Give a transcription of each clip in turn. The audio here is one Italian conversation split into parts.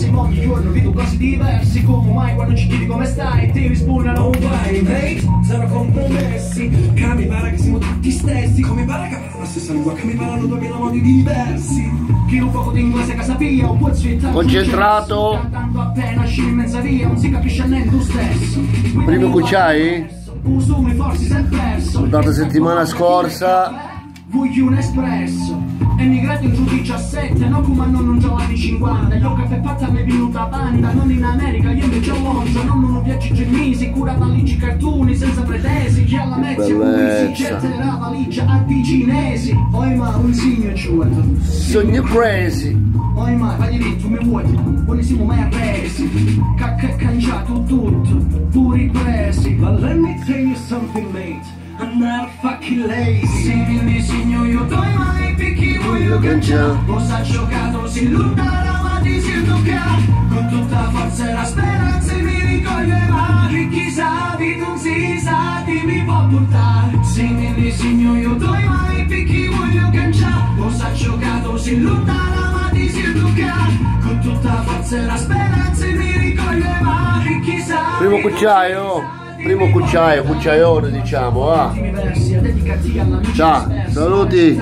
prossimo ogni giorno vedo cose diversi. Come mai quando ci chiedi come stai ti rispondono un vai, mate, zero compromessi. Capibara che siamo tutti stessi, come para che parlano la stessa lingua, che mi parlano 2000 modi diversi. Chi un poco di inglese casa via, un po' concentrato. Tanto appena scimi in mezza via, non si capisce nemmeno tu stesso. Primo cucciai? Usumi forse sei perso. La settimana scorsa. Voglio un espresso. Emigrato in giù 17, no come non già anni 50. Io che per fatta mi è venuta banda, non in America, io invece a Monza. Non uno viaggi gemisi, cura valigie cartoni senza pretesi. Chi alla mezza si getterà la valigia a di cinesi. Poi ma un segno ci vuole. Sogno presi. Poi ma vai diritto mi vuoi, buonissimo mai arresi. Cacca cangiato tutto, puri presi. But let me tell you something mate, I'm not fucking lazy. Se mi disegno io doi mai picchi voglio cangiare. Cosa giocato si lontana ma ti si tocca. Con tutta forza e la speranza mi ricoglie mani. Chissà di non si sa chi mi può portare. Se mi disegno io doi mai picchi voglio cangiare. Cosa giocato si lontana ma ti si tocca. Con tutta forza e la speranza mi ricoglie mani. Chissà primo cucciaio. Primo cucciaio, cucciaione diciamo, va. Ciao, saluti.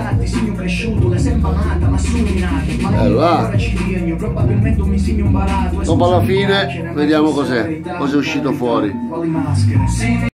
Va. Dopo alla fine vediamo cos'è uscito fuori.